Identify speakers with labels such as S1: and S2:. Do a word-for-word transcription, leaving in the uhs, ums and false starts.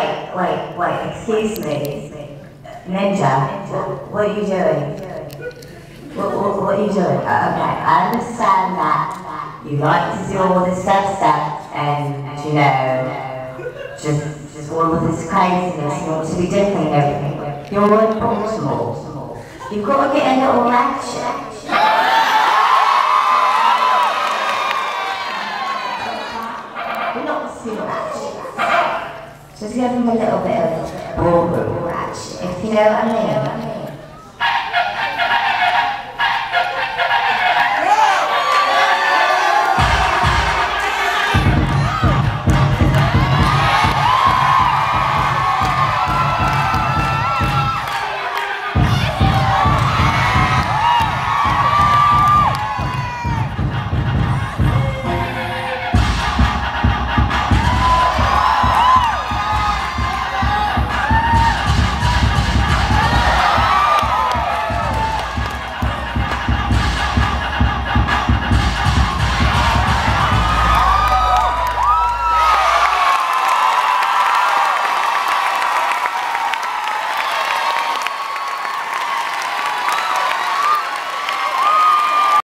S1: wait, wait, wait, excuse me. Ninja, what, what are you doing? What, what, what are you doing? Uh, okay, I understand that you like to do all this stuff, stuff, and, you know, just, just all of this craziness, you want to be different and everything. You're in Baltimore. You've got to get a little action. We're not still action. Just give them a little bit of ballroom action, if you know what I mean.